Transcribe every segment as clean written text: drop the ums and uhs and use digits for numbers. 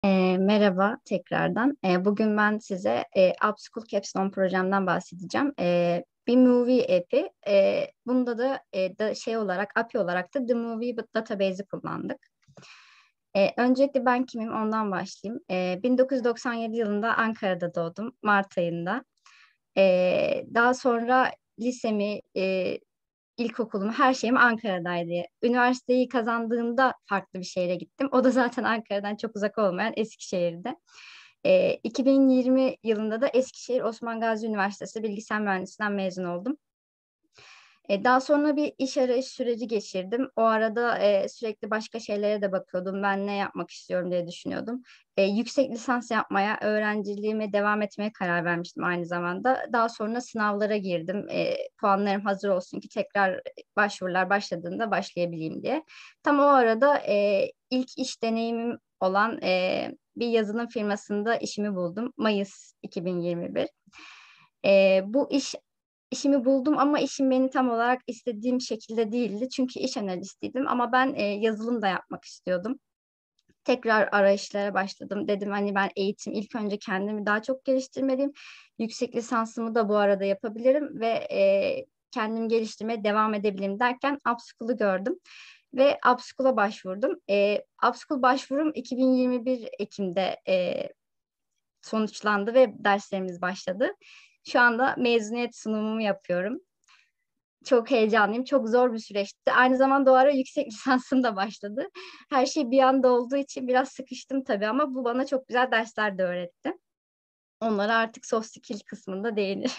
Merhaba tekrardan. Bugün ben size Upschool Capstone projemden bahsedeceğim. Bir movie app'i. Bunda da şey olarak, API olarak da The Movie Database'i kullandık. Öncelikle ben kimim ondan başlayayım. 1997 yılında Ankara'da doğdum, Mart ayında. Daha sonra lisemi, ilkokulumu, her şeyim Ankara'daydı. Üniversiteyi kazandığımda farklı bir şehre gittim. O da zaten Ankara'dan çok uzak olmayan Eskişehir'de. 2020 yılında da Eskişehir Osman Gazi Üniversitesi Bilgisayar Mühendisliğinden mezun oldum. Daha sonra bir iş arayış süreci geçirdim. O arada sürekli başka şeylere de bakıyordum. Ben ne yapmak istiyorum diye düşünüyordum. Yüksek lisans yapmaya, öğrenciliğime devam etmeye karar vermiştim aynı zamanda. Daha sonra sınavlara girdim. Puanlarım hazır olsun ki tekrar başvurular başladığında başlayabileyim diye. Tam o arada ilk iş deneyimim olan bir yazılım firmasında işimi buldum. Mayıs 2021. Bu işimi buldum ama işim beni tam olarak istediğim şekilde değildi. Çünkü iş analistiydim ama ben yazılım da yapmak istiyordum. Tekrar arayışlara başladım. Dedim hani ben ilk önce kendimi daha çok geliştirmeliyim. Yüksek lisansımı da bu arada yapabilirim ve kendimi geliştirmeye devam edebilirim derken Upschool'u gördüm ve Upschool'a başvurdum. Upschool başvurum 2021 Ekim'de sonuçlandı ve derslerimiz başladı. Şu anda mezuniyet sunumumu yapıyorum. Çok heyecanlıyım. Çok zor bir süreçti. Aynı zamanda o ara yüksek lisansım da başladı. Her şey bir anda olduğu için biraz sıkıştım tabii ama bu bana çok güzel dersler de öğretti. Onlara artık soft skill kısmında değinir.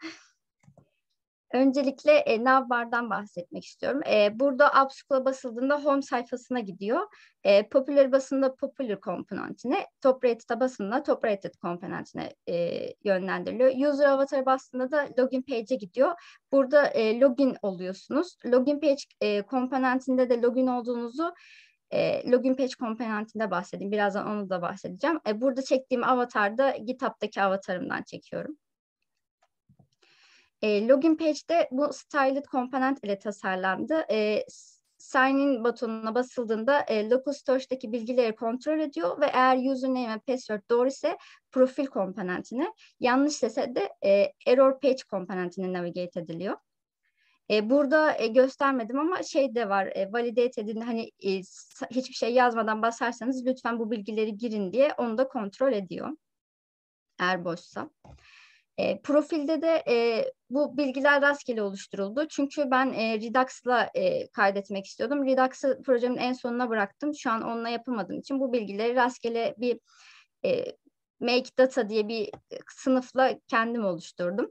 Öncelikle Navbar'dan bahsetmek istiyorum. Burada Upschool'a basıldığında home sayfasına gidiyor. Popular basında popular komponentine, top rated'a basında top rated komponentine yönlendiriliyor. User avatar'a bastığında da login page'e gidiyor. Burada login oluyorsunuz. Login page komponentinde de login olduğunuzu login page komponentinde bahsedeyim. Birazdan onu da bahsedeceğim. Burada çektiğim avatarda GitHub'daki avatarımdan çekiyorum. Login page'de bu styled komponent ile tasarlandı. Sign in butonuna basıldığında local storage'daki bilgileri kontrol ediyor ve eğer username ve password doğru ise profil komponentine, yanlış ise de error page komponentine navigate ediliyor. Burada göstermedim ama şey de var, validate edin, hani hiçbir şey yazmadan basarsanız lütfen bu bilgileri girin diye onu da kontrol ediyor eğer boşsa. Profilde de bu bilgiler rastgele oluşturuldu. Çünkü ben Redux'la kaydetmek istiyordum. Redux'ı projemin en sonuna bıraktım. Şu an onunla yapamadığım için bu bilgileri rastgele bir e, Make Data diye bir sınıfla kendim oluşturdum.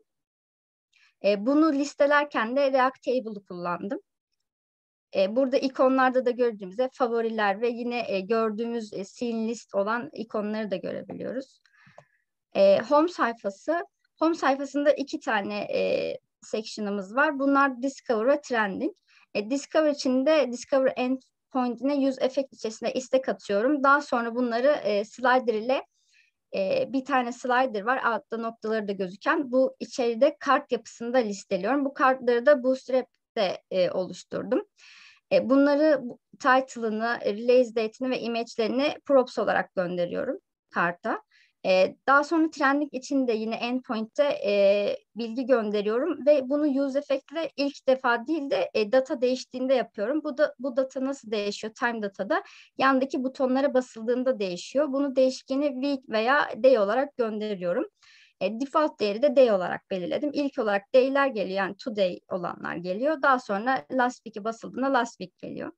Bunu listelerken de React Table'ı kullandım. Burada ikonlarda da gördüğümüz favoriler ve yine gördüğümüz scene list olan ikonları da görebiliyoruz. Home sayfası. Home sayfasında iki tane section'ımız var. Bunlar Discover ve Trending. Discover için de Discover Endpoint'ine use effect içerisinde istek atıyorum. Daha sonra bunları slider ile bir tane slider var. Altta noktaları da gözüken. Bu içeride kart yapısında listeliyorum. Bu kartları da Bootstrap'te oluşturdum. Bunları title'ını, release date'ini ve image'lerini props olarak gönderiyorum karta. Daha sonra trending için de yine endpoint'te bilgi gönderiyorum ve bunu use effect'le ilk defa değil de data değiştiğinde yapıyorum. Bu data nasıl değişiyor? Time data'da yandaki butonlara basıldığında değişiyor. Bunu değişkeni week veya day olarak gönderiyorum. Default değeri de day olarak belirledim. İlk olarak day'ler geliyor, yani today olanlar geliyor. Daha sonra last week'e basıldığında last week geliyor.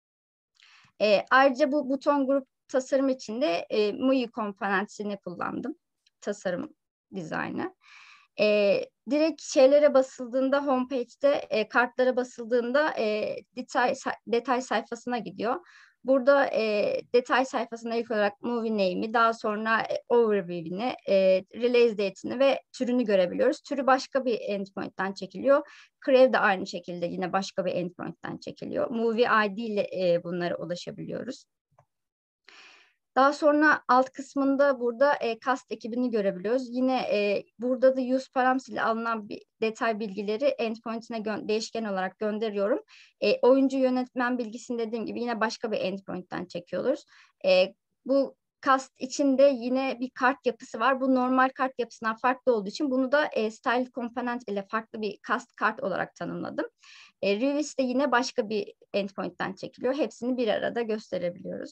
Ayrıca bu buton grup tasarım için de MUI komponentini kullandım. Tasarım dizaynı. Direkt şeylere basıldığında homepage'de kartlara basıldığında detay sayfasına gidiyor. Burada detay sayfasında ilk olarak movie name'i, daha sonra overview'ini, release date'ini ve türünü görebiliyoruz. Türü başka bir endpoint'ten çekiliyor. Crev de aynı şekilde yine başka bir endpoint'ten çekiliyor. Movie ID ile bunlara ulaşabiliyoruz. Daha sonra alt kısmında burada cast ekibini görebiliyoruz. Yine burada da use params ile alınan detay bilgileri endpoint'ine değişken olarak gönderiyorum. Oyuncu yönetmen bilgisini dediğim gibi yine başka bir endpoint'ten çekiyoruz. Bu Cast içinde yine bir kart yapısı var. Bu normal kart yapısından farklı olduğu için bunu da Styled Component ile farklı bir cast kart olarak tanımladım. Revis de yine başka bir endpoint'ten çekiliyor. Hepsini bir arada gösterebiliyoruz.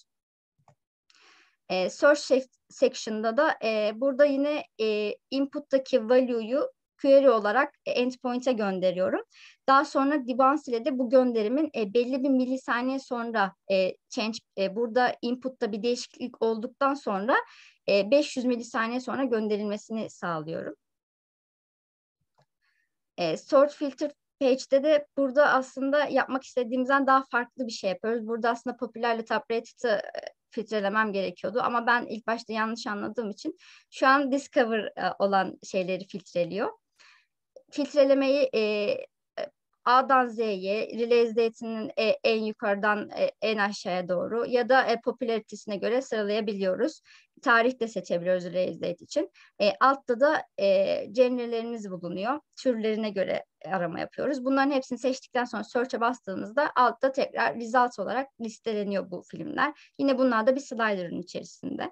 Search section'da da burada yine input'taki value'yu query olarak endpoint'e gönderiyorum. Daha sonra debounce ile de bu gönderimin belli bir milisaniye sonra burada input'ta bir değişiklik olduktan sonra 500 milisaniye sonra gönderilmesini sağlıyorum. Sort filter page'de de burada aslında yapmak istediğimizden daha farklı bir şey yapıyoruz. Burada aslında popülerle top rated'ı filtrelemem gerekiyordu ama ben ilk başta yanlış anladığım için şu an discover olan şeyleri filtreliyor. Filtrelemeyi A'dan Z'ye, release date'inin en yukarıdan en aşağıya doğru ya da popülaritesine göre sıralayabiliyoruz. Tarih de seçebiliyoruz release date için. Altta da genre'lerimiz bulunuyor. Türlerine göre arama yapıyoruz. Bunların hepsini seçtikten sonra search'e bastığımızda altta tekrar results olarak listeleniyor bu filmler. Yine bunlar da bir slider'ın içerisinde.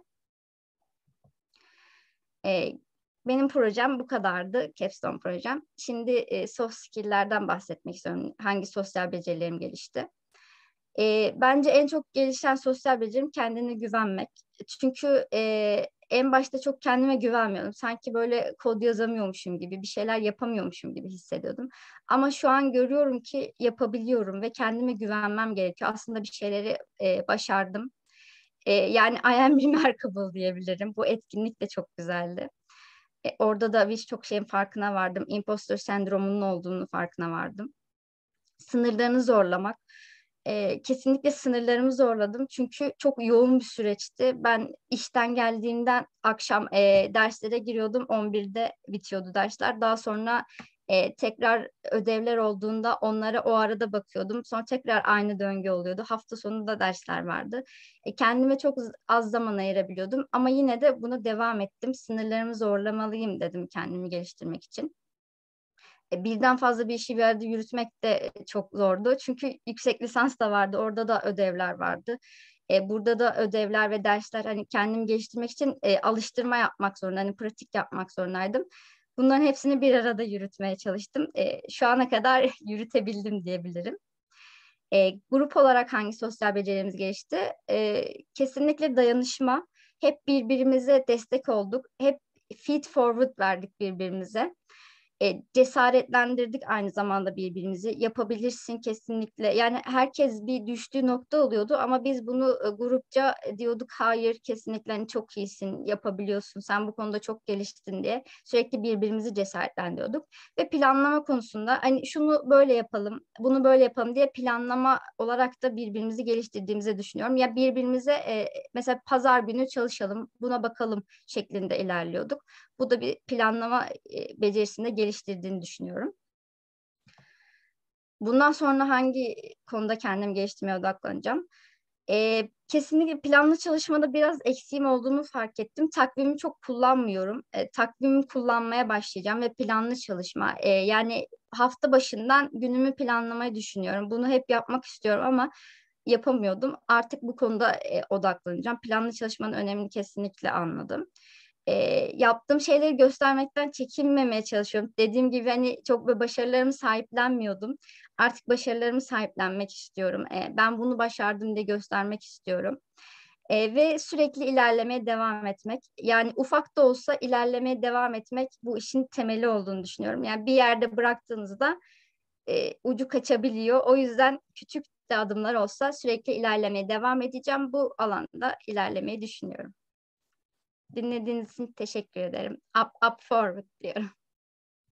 Benim projem bu kadardı, Capstone projem. Şimdi soft skill'lerden bahsetmek istiyorum. Hangi sosyal becerilerim gelişti? Bence en çok gelişen sosyal becerim kendine güvenmek. Çünkü en başta çok kendime güvenmiyordum. Sanki böyle kod yazamıyormuşum gibi, bir şeyler yapamıyormuşum gibi hissediyordum. Ama şu an görüyorum ki yapabiliyorum ve kendime güvenmem gerekiyor. Aslında bir şeyleri başardım. Yani I am remarkable diyebilirim. Bu etkinlik de çok güzeldi. Orada da birçok şeyin farkına vardım. Imposter sendromunun olduğunu farkına vardım. Sınırlarını zorlamak. Kesinlikle sınırlarımı zorladım. Çünkü çok yoğun bir süreçti. Ben işten geldiğimden akşam derslere giriyordum. 11'de bitiyordu dersler. Daha sonra tekrar ödevler olduğunda onlara o arada bakıyordum. Sonra tekrar aynı döngü oluyordu. Hafta sonu da dersler vardı. Kendime çok az zaman ayırabiliyordum. Ama yine de buna devam ettim. Sınırlarımı zorlamalıyım dedim kendimi geliştirmek için. Birden fazla bir işi bir arada yürütmek de çok zordu. Çünkü yüksek lisans da vardı. Orada da ödevler vardı. Burada da ödevler ve dersler, hani kendimi geliştirmek için alıştırma yapmak zorunda, hani pratik yapmak zorundaydım. Bunların hepsini bir arada yürütmeye çalıştım. Şu ana kadar yürütebildim diyebilirim. Grup olarak hangi sosyal becerilerimiz gelişti? Kesinlikle dayanışma. Hep birbirimize destek olduk. Hep feed forward verdik birbirimize. Cesaretlendirdik aynı zamanda birbirimizi. Yapabilirsin kesinlikle. Yani herkes bir düştüğü nokta oluyordu ama biz bunu grupça diyorduk, hayır kesinlikle, hani çok iyisin, yapabiliyorsun, sen bu konuda çok geliştin diye sürekli birbirimizi cesaretlendiriyorduk. Ve planlama konusunda hani şunu böyle yapalım, bunu böyle yapalım diye planlama olarak da birbirimizi geliştirdiğimizi düşünüyorum. Ya birbirimize mesela pazar günü çalışalım, buna bakalım şeklinde ilerliyorduk. Bu da bir planlama becerisinde geliştirdiğini düşünüyorum. Bundan sonra hangi konuda kendimi geliştirmeye odaklanacağım? Kesinlikle planlı çalışmada biraz eksiğim olduğunu fark ettim. Takvimi çok kullanmıyorum. Takvimi kullanmaya başlayacağım ve planlı çalışma. Yani hafta başından günümü planlamayı düşünüyorum. Bunu hep yapmak istiyorum ama yapamıyordum. Artık bu konuda odaklanacağım. Planlı çalışmanın önemini kesinlikle anladım. e, Yaptığım şeyleri göstermekten çekinmemeye çalışıyorum. Dediğim gibi hani çok böyle başarılarımı sahiplenmiyordum. Artık başarılarımı sahiplenmek istiyorum. Ben bunu başardım diye göstermek istiyorum. Ve sürekli ilerlemeye devam etmek. Yani ufak da olsa ilerlemeye devam etmek bu işin temeli olduğunu düşünüyorum. Yani bir yerde bıraktığınızda ucu kaçabiliyor. O yüzden küçük de adımlar olsa sürekli ilerlemeye devam edeceğim. Bu alanda ilerlemeyi düşünüyorum. Dinlediğiniz için teşekkür ederim. Up forward diyorum.